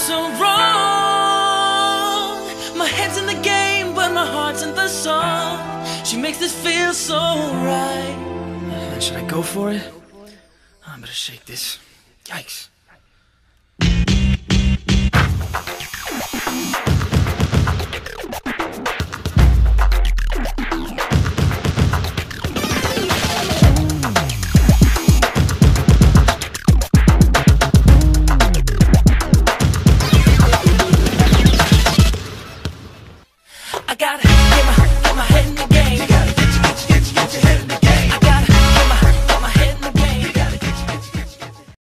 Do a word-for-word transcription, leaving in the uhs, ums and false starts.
so wrong. My head's in the game, but my heart's in the song. She makes this feel so right. Uh, should I go for it? I'm gonna shake this. Yikes. I gotta get my, get my head in the game.